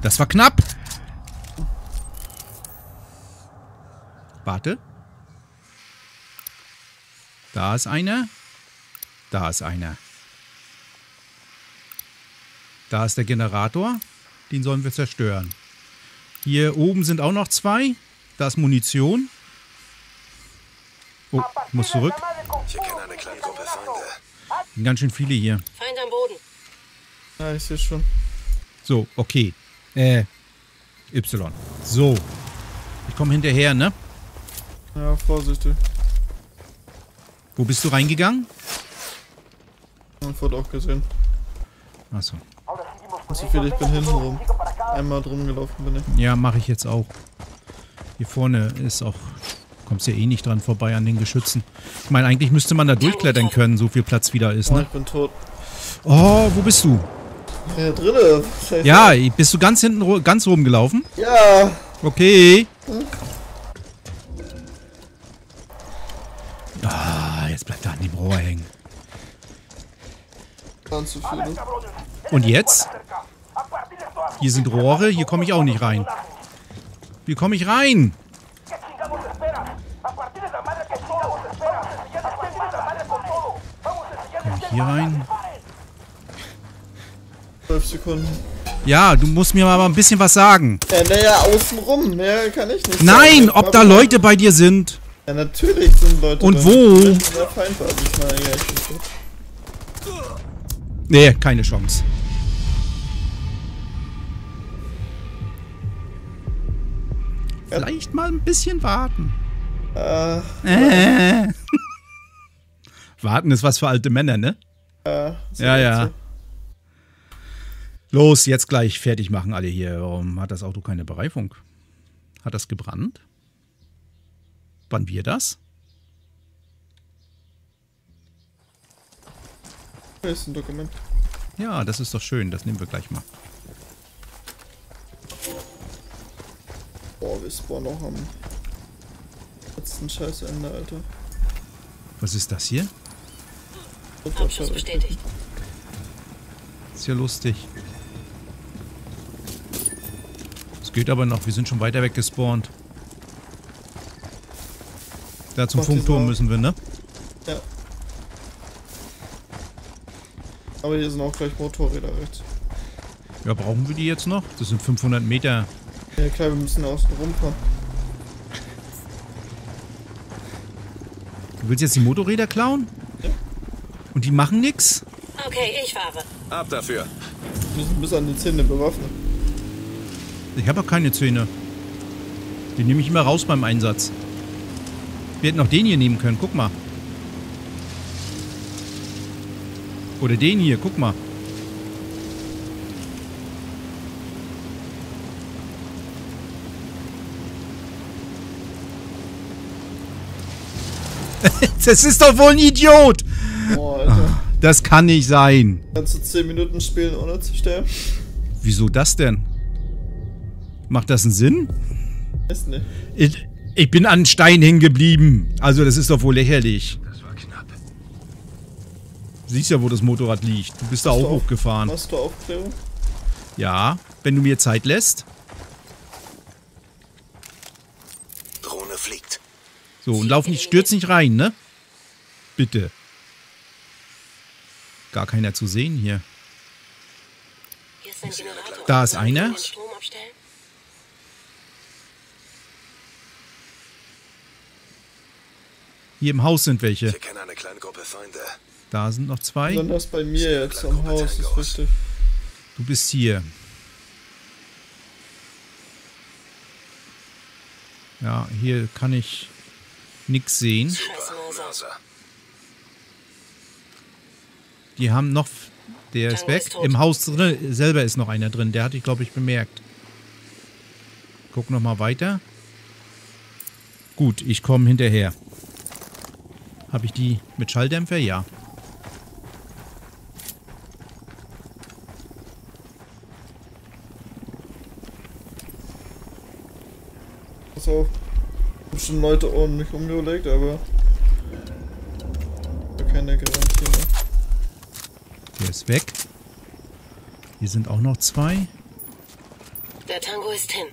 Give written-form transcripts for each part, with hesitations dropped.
Das war knapp. Warte. Da ist einer. Da ist einer. Da ist der Generator. Den sollen wir zerstören. Hier oben sind auch noch zwei. Da ist Munition. Oh, ich muss zurück. Ich erkenne eine kleine Gruppe Feinde. Sind ganz schön viele hier. Feind am Boden. Ja, ich sehe schon. So, okay. Y. So. Ich komme hinterher, ne? Ja, vorsichtig. Wo bist du reingegangen? Man wurde auch gesehen. Achso. So viel, ich bin hinten rum. Einmal drum gelaufen bin ich. Ja, mache ich jetzt auch. Hier vorne ist auch... Kommst ja eh nicht dran vorbei an den Geschützen. Ich meine, eigentlich müsste man da durchklettern können, so viel Platz wieder ist, Oh, ne? ich bin tot. Oh, wo bist du? Ja, drinne. Ja, bist du ganz hinten, ganz oben gelaufen? Ja. Okay. Ah, jetzt bleibt er an dem Rohr hängen. Ganz zu viele. Und jetzt? Hier sind Rohre, hier komme ich auch nicht rein. Wie komme ich rein? Komm ich hier rein? 12 Sekunden. Ja, du musst mir mal ein bisschen was sagen. Ja, naja, außen rum. Mehr kann ich nicht Nein, sagen. ob da Leute bei dir sind. Ja, natürlich sind Leute Und da. wo? Wenn der Feind war, ich meine, ja, ich bin tot. Nee, keine Chance. Vielleicht mal ein bisschen warten. Warten ist was für alte Männer, ne? So Ja, ja. so. Los, jetzt gleich fertig machen alle hier. Warum hat das Auto keine Bereifung? Hat das gebrannt? Wann wir das? Hier ist ein Dokument. Ja, das ist doch schön. Das nehmen wir gleich mal. Boah, wir spawnen auch am letzten Scheißende, Alter. Was ist das hier? Abschuss bestätigt. Ist ja lustig. Es geht aber noch. Wir sind schon weiter weg gespawnt. Da zum Mach Funkturm diese- müssen wir, ne? Ja. Aber hier sind auch gleich Motorräder rechts. Ja, brauchen wir die jetzt noch? Das sind 500 Meter. Ja klar, wir müssen außen rumfahren. Du willst jetzt die Motorräder klauen? Ja. Und die machen nix? Okay, ich fahre. Ab dafür. Wir müssen bis an die Zähne bewaffnet. Ich habe auch keine Zähne. Die nehme ich immer raus beim Einsatz. Wir hätten auch den hier nehmen können, guck mal. Oder den hier, guck mal. Das ist doch wohl ein Idiot! Boah, Alter. Das kann nicht sein. Kannst du 10 Minuten spielen, ohne zu sterben? Wieso das denn? Macht das einen Sinn? Weiß nicht. Ich bin an Stein hängen geblieben. Also das ist doch wohl lächerlich. Das war knapp. Siehst ja, wo das Motorrad liegt. Du bist da auch hochgefahren. Hast du Aufklärung? Ja, wenn du mir Zeit lässt. Drohne fliegt. So, und lauf nicht, stürz nicht rein, ne? Bitte. Gar keiner zu sehen hier. Hier ist ein Generator. Da ist einer. Den Strom abstellen? Hier im Haus sind welche. Ich erkenne eine kleine Gruppe Feinde. Da sind noch zwei. Besonders bei mir jetzt am Haus ist wichtig. Du bist hier. Ja, hier kann ich nix sehen. Scheiße, Mörser. Mörser. Die haben noch... Der ist Tango weg. ist tot. Im Haus drin, selber ist noch einer drin. Der hatte ich, glaube ich, bemerkt. Guck noch mal weiter. Gut, ich komme hinterher. Habe ich die mit Schalldämpfer? Ja. Pass auf. Ich hab schon Leute um mich umgelegt, aber... keine Garantie mehr. Der ist weg. Hier sind auch noch zwei. Der Tango ist hin.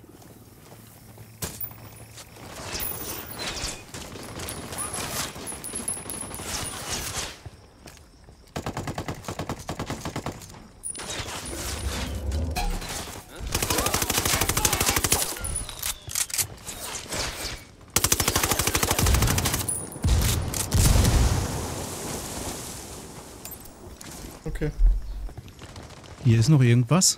Okay. Hier ist noch irgendwas.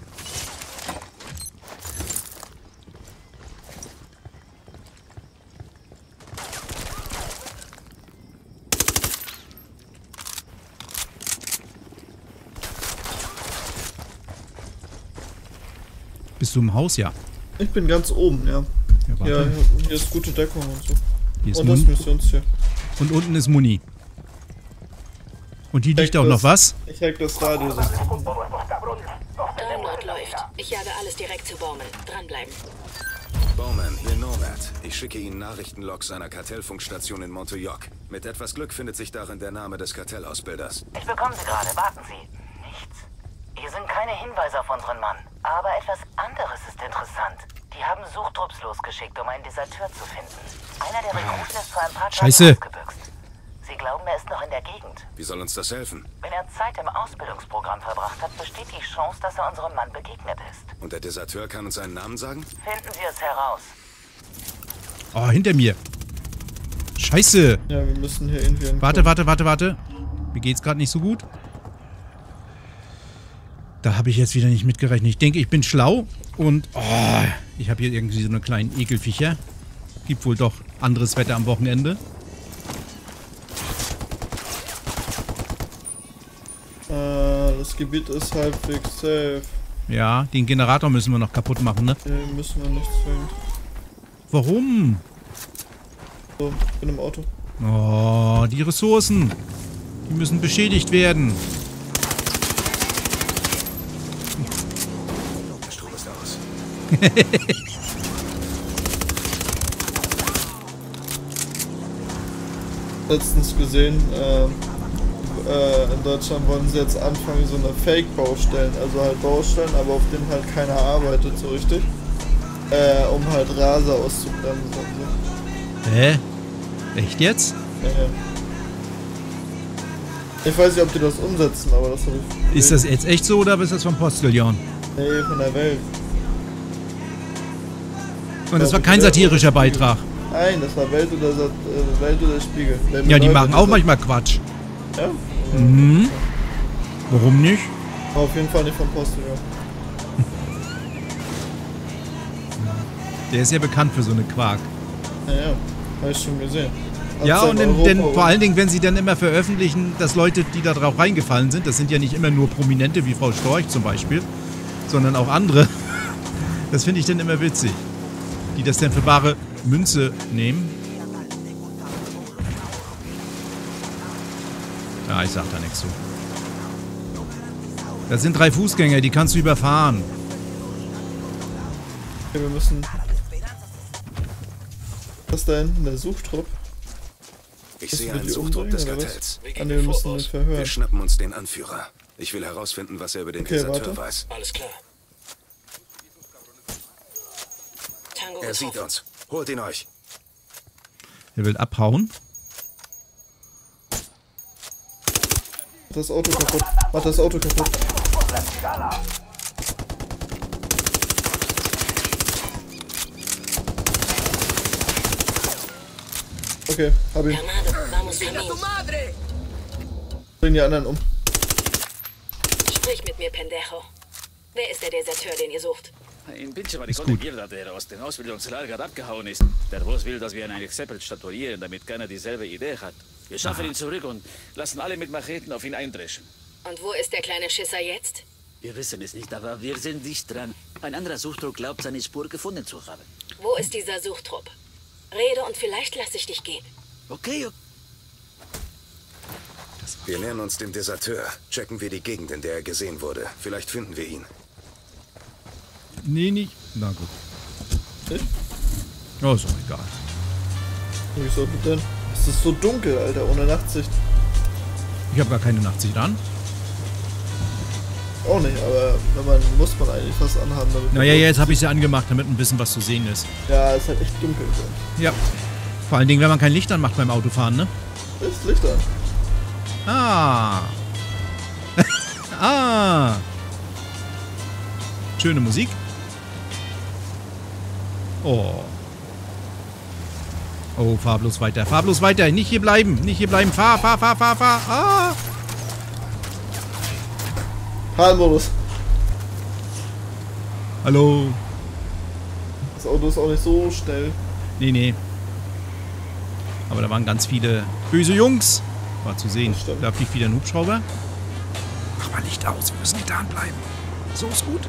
Bist du im Haus? Ja. Ich bin ganz oben, ja. Ja, warte. Ja, hier ist gute Deckung und so. Hier ist Und das ist Muni. Missionsziel. Und unten ist Muni. Und hier liegt auch noch was. Ich hack das Radio. Download läuft. Ich jage alles direkt zu Bowman. Dranbleiben. Bowman, hier Norbert. Ich schicke Ihnen Nachrichtenlogs einer Kartellfunkstation in Montauk. Mit etwas Glück findet sich darin der Name des Kartellausbilders. Ich bekomme Sie gerade. Warten Sie. Nichts. Hier sind keine Hinweise auf unseren Mann. Aber etwas anderes ist interessant. Die haben Suchtrupps losgeschickt, um einen Deserteur zu finden. Einer der Rekruten ist vor ein paar Tagen Scheiße. ausgebüxt. Sie glauben, er ist noch in der Gegend. Wie soll uns das helfen? Wenn er Zeit im Ausbildungsprogramm verbracht hat, besteht die Chance, dass er unserem Mann begegnet ist. Und der Deserteur kann uns seinen Namen sagen? Finden Sie es heraus. Oh, hinter mir. Scheiße. Ja, wir müssen hier irgendwie entkommen. Warte. Mir geht's gerade nicht so gut. Da habe ich jetzt wieder nicht mitgerechnet. Ich denke, ich bin schlau und ich habe hier irgendwie so eine kleinen Ekelviecher. Gibt wohl doch anderes Wetter am Wochenende. Das Gebiet ist halbwegs safe. Ja, den Generator müssen wir noch kaputt machen, ne? Den müssen wir nicht zwingen. Warum? So, ich bin im Auto. Oh, die Ressourcen. Die müssen beschädigt werden. Der Strom ist aus. Letztens gesehen, in Deutschland wollen sie jetzt anfangen, so eine Fake-Baustellen, also halt Baustellen, aber auf denen halt keiner arbeitet so richtig, um halt Raser auszubremsen und so. Hä? Echt jetzt? Ja, ja. Ich weiß nicht, ob die das umsetzen, aber das habe ich... Ist das jetzt echt so oder ist das vom Postillon? Nee, von der Welt. Und das war kein satirischer Beitrag. Nein, das war Welt oder Spiegel. Ja, die machen auch manchmal Quatsch. Ja? Mhm. Warum nicht? Aber auf jeden Fall nicht vom Postillon. Der ist ja bekannt für so eine Quark. Ja, habe ich schon gesehen. Ja, Hat's und in Europa denn und- vor allen Dingen, wenn sie dann immer veröffentlichen, dass Leute, die da drauf reingefallen sind, das sind ja nicht immer nur Prominente wie Frau Storch zum Beispiel, sondern auch andere. Das finde ich dann immer witzig. Die das dann für bare Münze nehmen. Ja, ich sag da nichts zu. Das sind 3 Fußgänger, die kannst du überfahren. Okay, wir müssen... Was ist da hinten? Der Suchtrupp? Ich Müssen sehe wir einen die Suchtrupp umbringen, des oder was? Kartells. Ah, ne, wir müssen den Wir verhören. schnappen uns den Anführer. Ich will herausfinden, was er über den Okay, Deserteur warte. weiß. Alles klar. Tango Er sieht getroffen. uns. Holt ihn euch. Er will abhauen. Das Auto kaputt. Mach das Auto kaputt. Okay, hab ihn. Armado, vamos Kamin. Bring die anderen um. Sprich mit mir, Pendejo. Wer ist der Deserteur, den ihr sucht? Ein pinche Maricón Mierda, der aus dem Ausbildungslager abgehauen ist. Der Boss will, dass wir ihn ein Exempel statuieren, damit keiner dieselbe Idee hat. Wir schaffen ihn zurück und lassen alle mit Macheten auf ihn eindreschen. Und wo ist der kleine Schisser jetzt? Wir wissen es nicht, aber wir sind dicht dran. Ein anderer Suchtrupp glaubt, seine Spur gefunden zu haben. Wo ist dieser Suchtrupp? Rede und vielleicht lasse ich dich gehen. Okay, Wir nähern uns dem Deserteur. Checken wir die Gegend, in der er gesehen wurde. Vielleicht finden wir ihn. Nee, nicht. Na gut. Nicht? Oh, ist doch egal. Wieso denn? Es ist so dunkel, Alter, ohne Nachtsicht. Ich habe gar keine Nachtsicht an. Auch nicht, aber wenn man muss man eigentlich was anhaben. Damit Naja, jetzt habe ich sie angemacht, damit ein bisschen was zu sehen ist. Ja, ist halt echt dunkel. So. Ja. Vor allen Dingen, wenn man kein Licht anmacht beim Autofahren, ne? Ist Licht an. Ah. Ah. Schöne Musik. Oh. Oh, fahr bloß weiter. Fahr bloß weiter. Nicht hier bleiben. Nicht hier bleiben. Fahr, fahr, fahr, fahr, fahr. Ah. Fahrmodus. Hallo. Das Auto ist auch nicht so schnell. Nee, nee. Aber da waren ganz viele böse Jungs. War zu sehen. Das stimmt. Da fliegt wieder ein Hubschrauber. Mach mal Licht aus. Wir müssen getan bleiben. So ist gut.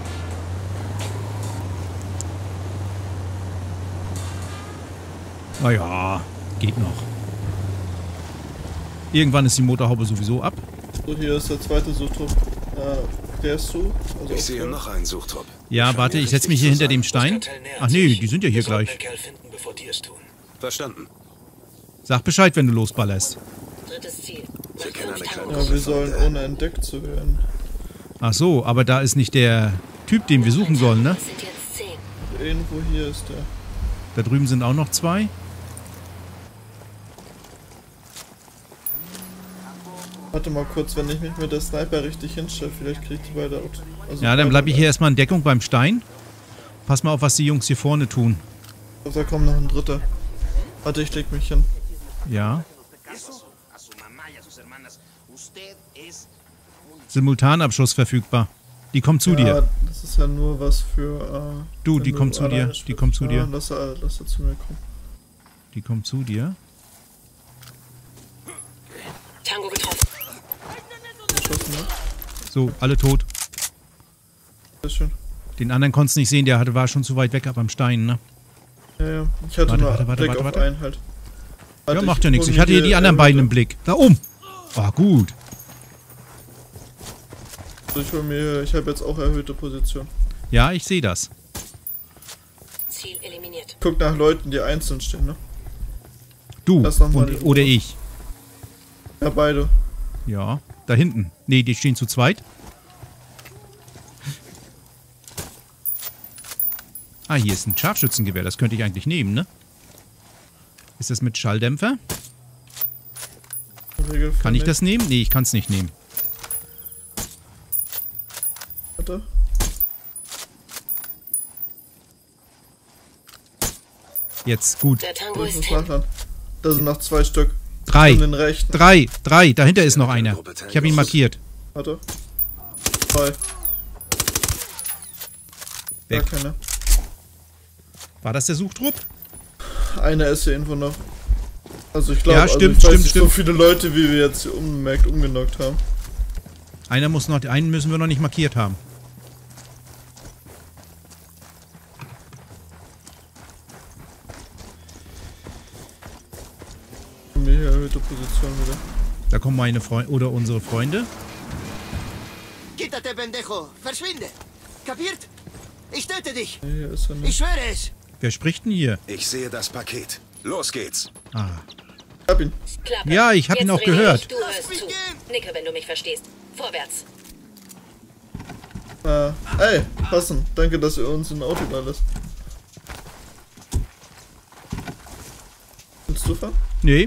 Naja, geht noch. Irgendwann ist die Motorhaube sowieso ab. So, hier ist der zweite Suchtrupp. Der ist zu. Also Ich sehe noch einen Suchtrupp. Ja, warte, ich setze mich hier hinter dem Stein. Ach nee, die sind ja hier gleich. Verstanden. Sag Bescheid, wenn du losballerst. Drittes Ziel. Wir kennen eine kleine Ja, wir sollen ohne entdeckt zu werden. Ach so, aber da ist nicht der Typ, den wir suchen sollen, ne? Es sind jetzt 10. Irgendwo hier ist der. Da drüben sind auch noch 2. Warte mal kurz, wenn ich mich mit der Sniper richtig hinstelle, vielleicht kriege ich die beide out. Also Ja, dann bleibe ich hier erstmal in Deckung beim Stein. Pass mal auf, was die Jungs hier vorne tun. Also, da kommt noch ein dritter. Warte, ich leg mich hin. Ja. Simultanabschuss verfügbar. Die kommen zu Ja, dir. das ist ja nur was für. Du, wenn die kommt zu dir. alleine Die spielst. kommt zu dir. Ja, lass er zu mir kommen. Die kommen zu dir. Tango getroffen. Geschossen, ne? So, alle tot. Sehr schön. Den anderen konntest du nicht sehen, der war schon zu weit weg ab am Stein, ne? Ja, ja. Ich hatte Warte, nur warte, Blick warte, auf warte. einen halt. Ja, Warte, macht ja nichts. hol Ich mir hatte hier die anderen beiden im Blick. Da oben. Ah, gut. Also ich habe jetzt auch erhöhte Position. Ja, ich sehe das. Ziel eliminiert. Guck nach Leuten, die einzeln stehen, ne? Du Lass noch mal und, die- oder ich. Ja, beide. Ja, da hinten. Nee, die stehen zu zweit. Ah, hier ist ein Scharfschützengewehr. Das könnte ich eigentlich nehmen, ne? Ist das mit Schalldämpfer? Im Regelfall Kann ich nicht. das nehmen? Nee, ich kann es nicht nehmen. Warte. Jetzt, gut. Der Tango Ich ist muss hin. nachladen. Da sind noch 2 Stück. 3. An den rechten. 3. Dahinter ist noch einer. Ich habe ihn markiert. Warte. 2. Gar Weg. keine. War das der Suchtrupp? Einer ist hier irgendwo noch. Also ich glaube, Ja, stimmt, also ich weiß stimmt, nicht, so stimmt. viele Leute, wie wir jetzt hier unbemerkt umgenockt haben. Einer muss noch, einen müssen wir noch nicht markiert haben. Haben wir hier erhöhte Position wieder. Da kommen meine Freunde oder unsere Freunde. Quítate, pendejo. Verschwinde. Kapiert? Ich töte dich. Nee, hier ist er Ich nicht. schwöre es. Wer spricht denn hier? Ich sehe das Paket. Los geht's. Ah. Ich hab ihn. Klappe. Ja, ich hab ihn Jetzt auch rede gehört. Ich, du hörst zu. Nicke, wenn du mich verstehst. Vorwärts. Ey, passen. Danke, dass ihr uns ein Auto da lässt. Willst du fahren? Nee.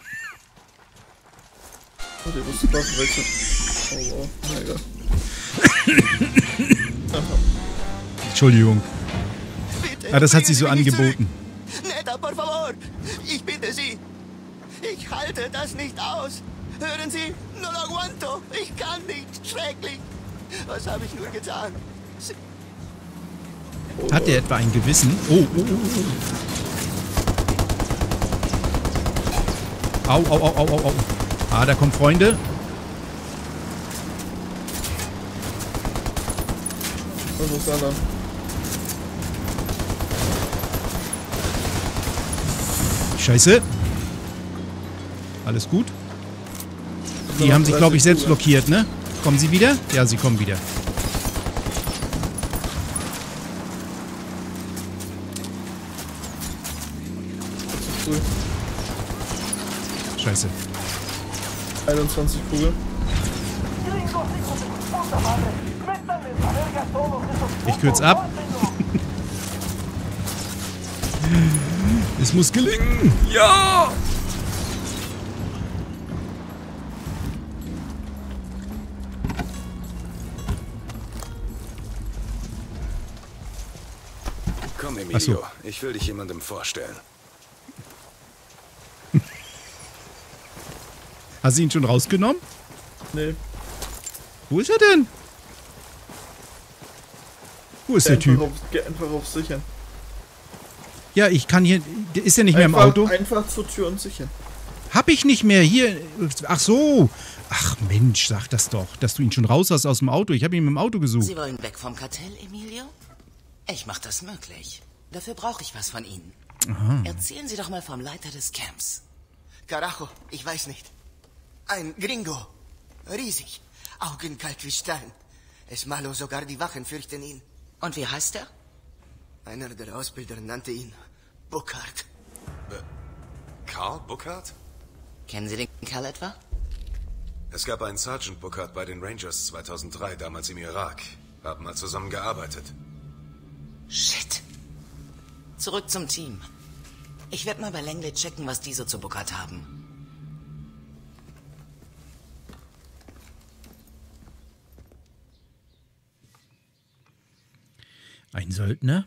Oh, die musst du Waffen wechseln. Oh, wow. Na egal. Entschuldigung. Bitte. Ah, das hat sich so bringen Sie mich angeboten. zurück. Neta, por favor. Ich bitte Sie. Ich halte das nicht aus. Hören Sie? No lo aguanto. Ich kann nicht. Schrecklich. Was habe ich nur getan? Sie Hat der etwa ein Gewissen? Oh, oh, oh, oh. Au, au, au, au, au, au. Ah, da kommen Freunde. Was ist da dann? Scheiße. Alles gut? Die haben sich, glaube ich, selbst blockiert, ne? Kommen sie wieder? Ja, sie kommen wieder. Cool. Scheiße. 21 Kugeln. Ich kürze ab. Es muss gelingen. Ja! Komm, Ach Emilio, so. ich will dich jemandem vorstellen. Hast du ihn schon rausgenommen? Nee. Wo ist er denn? Wo ist der Typ? Geh einfach auf Sichern. Ja, ich kann hier... Ist er nicht mehr im Auto? Einfach zur Tür und sichern. Hab ich nicht mehr. Hier... Ach so. Ach Mensch, sag das doch, dass du ihn schon raus hast aus dem Auto. Ich habe ihn im Auto gesucht. Sie wollen weg vom Kartell, Emilio? Ich mach das möglich. Dafür brauche ich was von Ihnen. Aha. Erzählen Sie doch mal vom Leiter des Camps. Carajo, ich weiß nicht. Ein Gringo. Riesig. Augenkalt wie Stein. Es malo sogar die Wachen fürchten ihn. Und wie heißt er? Einer der Ausbilder nannte ihn Burkhardt. Karl Burkhardt? Kennen Sie den Kerl etwa? Es gab einen Sergeant Burkhardt bei den Rangers 2003, damals im Irak. Haben mal zusammen gearbeitet. Shit. Zurück zum Team. Ich werde mal bei Langley checken, was die so zu Burkhardt haben. Ein Söldner?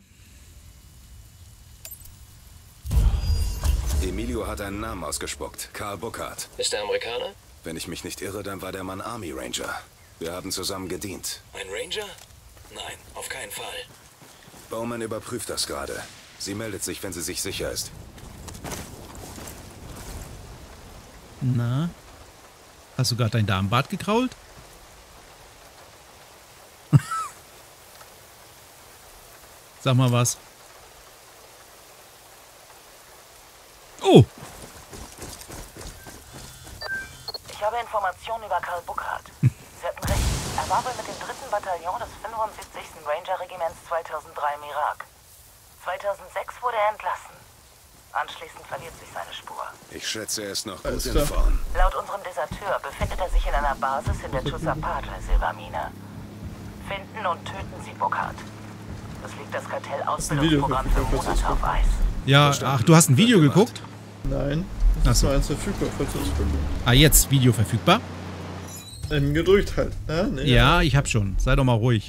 Emilio hat einen Namen ausgespuckt. Karl Burkhardt. Ist er Amerikaner? Wenn ich mich nicht irre, dann war der Mann Army Ranger. Wir haben zusammen gedient. Ein Ranger? Nein, auf keinen Fall. Bowman überprüft das gerade. Sie meldet sich, wenn sie sich sicher ist. Na? Hast du gerade dein Darmbad gekrault? Sag mal was. Oh! Ich habe Informationen über Karl Burkhardt. Sie hatten recht. Er war wohl mit dem 3. Bataillon des 75. Ranger-Regiments 2003 im Irak. 2006 wurde er entlassen. Anschließend verliert sich seine Spur. Ich schätze, er ist noch Alles gut klar. in Form. Laut unserem Deserteur befindet er sich in einer Basis in der Chusapata-Silbermine. Finden und töten Sie Burkhardt. Das legt das Kartell-Ausbildungsprogramm für Monate auf Eis. Ja, ach, du hast ein Video geguckt? Nein. Ach Das ist so. nur eins verfügbar, falls du das willst. Ah, jetzt Video verfügbar? Gedrückt halt. Nee, Ja, ich hab schon. Sei doch mal ruhig.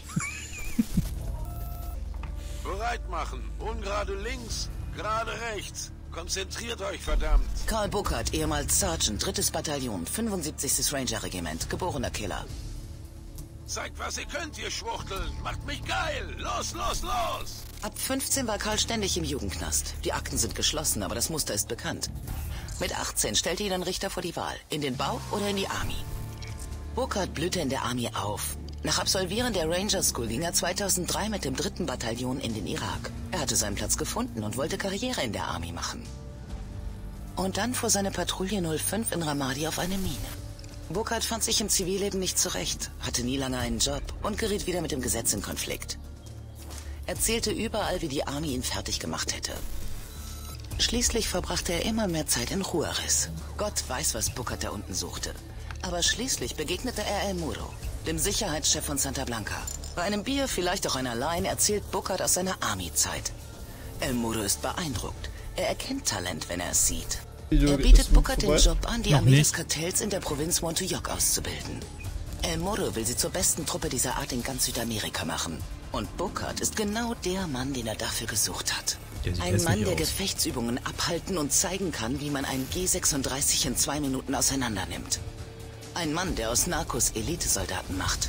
Bereit machen. Ungerade links, gerade rechts. Konzentriert euch, verdammt. Karl Burkhardt, ehemals Sergeant, 3. Bataillon, 75. Ranger-Regiment, geborener Killer. Zeigt, was ihr könnt, ihr Schwuchteln. Macht mich geil. Los, los, los. Ab 15 war Karl ständig im Jugendknast. Die Akten sind geschlossen, aber das Muster ist bekannt. Mit 18 stellte ihn ein Richter vor die Wahl. In den Bau oder in die Army. Burkhardt blühte in der Army auf. Nach Absolvieren der Ranger School ging er 2003 mit dem 3. Bataillon in den Irak. Er hatte seinen Platz gefunden und wollte Karriere in der Army machen. Und dann fuhr seine Patrouille 05 in Ramadi auf eine Mine. Burkhardt fand sich im Zivilleben nicht zurecht, hatte nie lange einen Job und geriet wieder mit dem Gesetz in Konflikt. Er erzählte überall, wie die Army ihn fertig gemacht hätte. Schließlich verbrachte er immer mehr Zeit in Juarez. Gott weiß, was Burkhardt da unten suchte. Aber schließlich begegnete er El Muro, dem Sicherheitschef von Santa Blanca. Bei einem Bier, vielleicht auch einer Line, erzählt Burkhardt aus seiner Army-Zeit. El Muro ist beeindruckt. Er erkennt Talent, wenn er es sieht. Er bietet Burkhardt den Job an, die Noch Armee nicht. des Kartells in der Provinz Montoyoc auszubilden. El Muro will sie zur besten Truppe dieser Art in ganz Südamerika machen. Und Burkhardt ist genau der Mann, den er dafür gesucht hat. Der sieht Ein hässlich Mann, der aus. Gefechtsübungen abhalten und zeigen kann, wie man einen G36 in 2 Minuten auseinandernimmt. Ein Mann, der aus Narcos Elitesoldaten macht.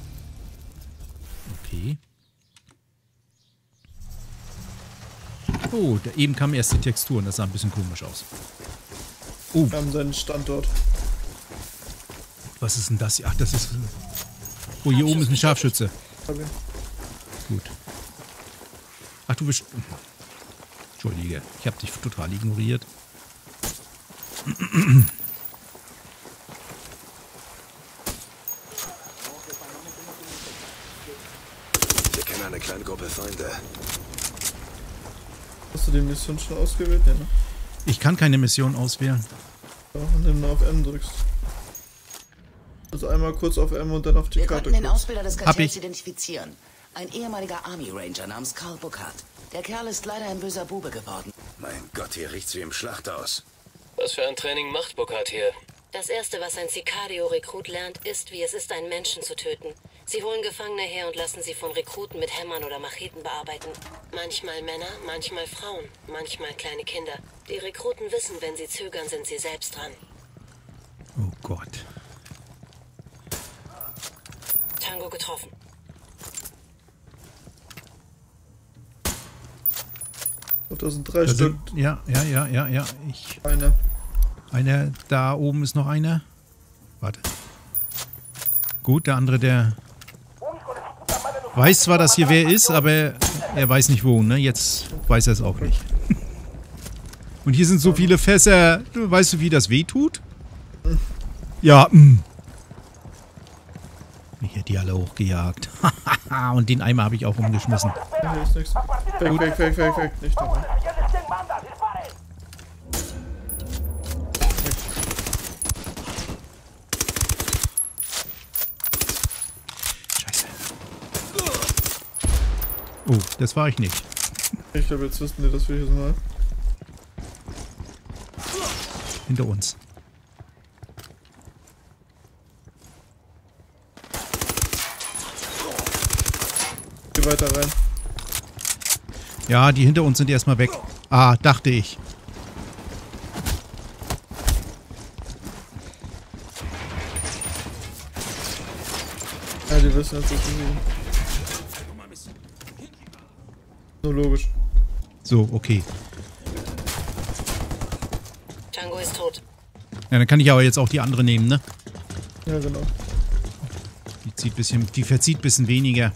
Okay. Oh, da eben kamen erst die Texturen. Das sah ein bisschen komisch aus. Oh, Wir haben seinen Standort. was ist denn das hier? Ach, das ist... Oh, hier oben ist ein Scharfschütze. Hab ihn. Gut. Ach, du bist... Entschuldige, ich habe dich total ignoriert. Wir kennen eine kleine Gruppe Feinde. Hast du die Mission schon ausgewählt? Ja, ne? Ich kann keine Mission auswählen. Ja, und dann auf M drückst. Also einmal kurz auf M und dann auf die Wir Karte konnten den guckst. Ausbilder des Hab Kartells ich. identifizieren. Ein ehemaliger Army Ranger namens Carl Burkhardt. Der Kerl ist leider ein böser Bube geworden. Mein Gott, hier riecht's wie im Schlachthaus. Was für ein Training macht Burkhardt hier? Das Erste, was ein Sicario-Rekrut lernt, ist, wie es ist, einen Menschen zu töten. Sie holen Gefangene her und lassen sie von Rekruten mit Hämmern oder Macheten bearbeiten. Manchmal Männer, manchmal Frauen, manchmal kleine Kinder. Die Rekruten wissen, wenn sie zögern, sind sie selbst dran. Oh Gott. Tango getroffen. Und da sind 3 Stück. Ja. Einer. Einer, da oben ist noch einer. Warte. Gut, der andere, der weiß zwar, dass hier wer ist, aber er weiß nicht wo, ne? Jetzt weiß er es auch nicht. Und hier sind so viele Fässer. Weißt du, wie das weh tut? Ja, Ich hätte die alle hochgejagt. Und den Eimer habe ich auch umgeschmissen. Hier ist nichts. Weg. Nicht dabei. Scheiße. Oh, das war ich nicht. Ich glaube, jetzt wissen die, dass wir hier sind. Hinter uns. Geh weiter rein. Ja, die hinter uns sind erstmal weg. Ah, dachte ich. Ja, die wissen jetzt, dass wir sind. Nur logisch. So, okay. Tango ist tot. Ja, dann kann ich aber jetzt auch die andere nehmen, ne? Ja, genau. Die verzieht ein bisschen weniger.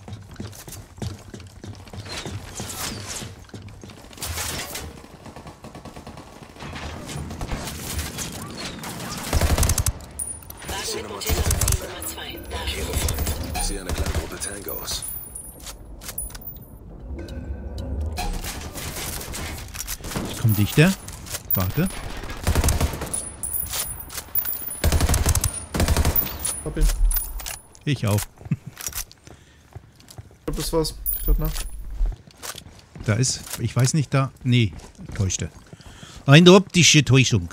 Ich sehe eine kleine Gruppe Tangos. Ich komme dichter. Warte. Hab ihn. Ich auch. Ich glaube, das war's. Ich dachte nach. Da ist, ich weiß nicht, da. Nee, täuschte. Eine optische Täuschung.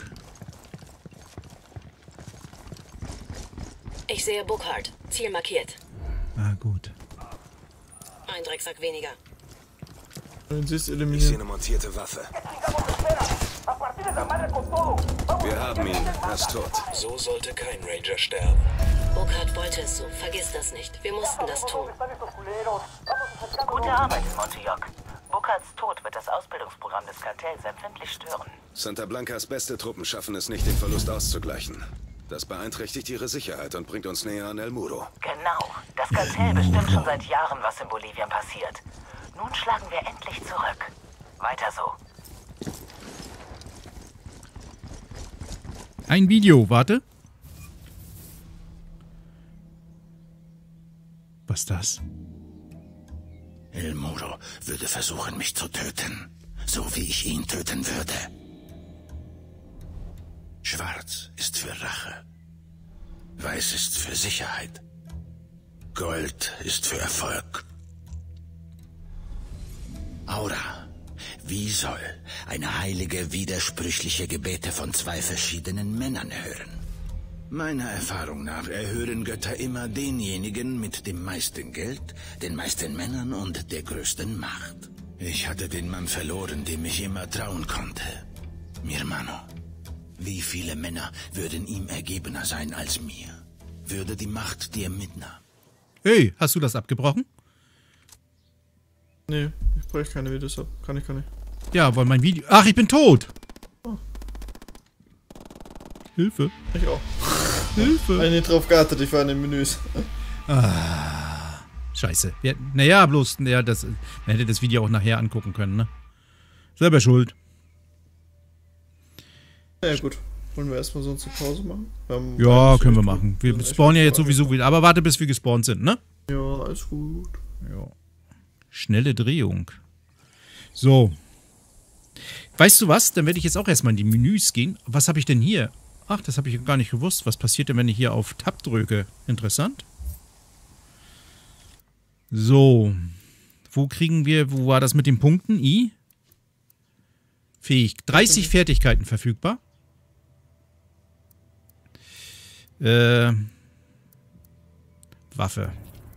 Ich sehe Burkhardt. Ziel markiert. Ah, gut. Ein Drecksack weniger. Du siehst Ich sehe eliminieren. eine montierte Waffe. Wir haben ihn. Er ist tot. So sollte kein Ranger sterben. Burkhardt wollte es so. Vergiss das nicht. Wir mussten das tun. Gute Arbeit in Montioc. Burkhardts Tod wird das Ausbildungsprogramm des Kartells empfindlich stören. Santa Blancas beste Truppen schaffen es nicht, den Verlust auszugleichen. Das beeinträchtigt ihre Sicherheit und bringt uns näher an El Muro. Genau. Das Kartell bestimmt schon seit Jahren, was in Bolivien passiert. Nun schlagen wir endlich zurück. Weiter so. Ein Video, warte. Was ist das? El Muro würde versuchen, mich zu töten, so wie ich ihn töten würde. Schwarz ist für Rache. Weiß ist für Sicherheit. Gold ist für Erfolg. Aura. Wie soll eine heilige, widersprüchliche Gebete von 2 verschiedenen Männern hören? Meiner Erfahrung nach erhören Götter immer denjenigen mit dem meisten Geld, den meisten Männern und der größten Macht. Ich hatte den Mann verloren, dem ich immer trauen konnte. Mi hermano. Wie viele Männer würden ihm ergebener sein als mir? Würde die Macht dir mitnehmen? Hey, hast du das abgebrochen? Nee, ich breche keine Videos ab. Kann ich. Ja, weil mein Video... Ach, ich bin tot! Oh. Hilfe. Ich auch. Hilfe. Ich hab nicht drauf geachtet, ich war in den Menüs. Ah, scheiße. Naja, bloß... Ja, man hätte das Video auch nachher angucken können, ne? Selber schuld. Ja gut. Wollen wir erstmal sonst eine Pause machen? Ja, können wir machen. Wir spawnen ja jetzt sowieso wieder. Aber warte, bis wir gespawnt sind, ne? Ja, alles gut. Ja. Schnelle Drehung. So. Weißt du was? Dann werde ich jetzt auch erstmal in die Menüs gehen. Was habe ich denn hier? Ach, das habe ich gar nicht gewusst. Was passiert denn, wenn ich hier auf Tab drücke? Interessant. So. Wo war das mit den Punkten? I? Fähig. 30 Fertigkeiten verfügbar. Waffe.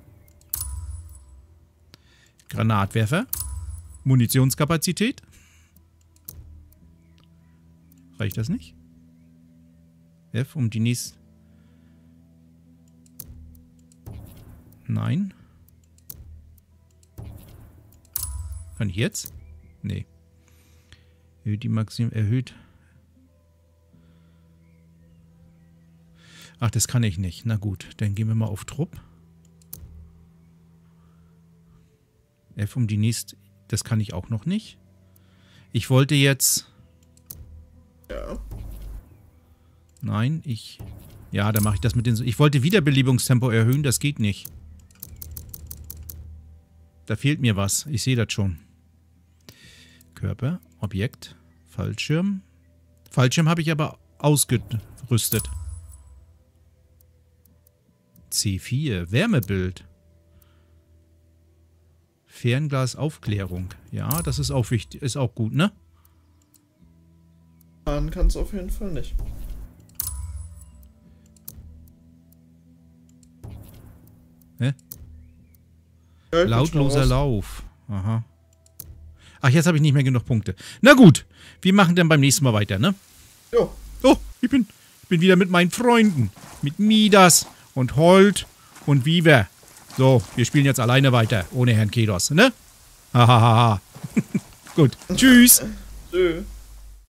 Granatwerfer. Munitionskapazität. Reicht das nicht? F um die nächste... Nein. Kann ich jetzt? Nee. Erhöht die Maximum... Erhöht... Ach, das kann ich nicht. Na gut, dann gehen wir mal auf Trupp. F um die nächste... Das kann ich auch noch nicht. Ich wollte jetzt... Ja. Nein, ja, dann mache ich das mit den... Ich wollte Wiederbelebungstempo erhöhen, das geht nicht. Da fehlt mir was. Ich sehe das schon. Körper, Objekt, Fallschirm. Fallschirm habe ich aber ausgerüstet. C4, Wärmebild. Fernglasaufklärung. Ja, das ist auch wichtig. Ist auch gut, ne? Man kann es auf jeden Fall nicht. Hä? Ja, lautloser Lauf. Aha. Ach, jetzt habe ich nicht mehr genug Punkte. Na gut, wir machen dann beim nächsten Mal weiter, ne? Jo. Oh, ich bin wieder mit meinen Freunden. Mit Midas und Holt und Viver. So, wir spielen jetzt alleine weiter, ohne Herrn Kedos, ne? Hahaha. Gut, tschüss. Tschüss.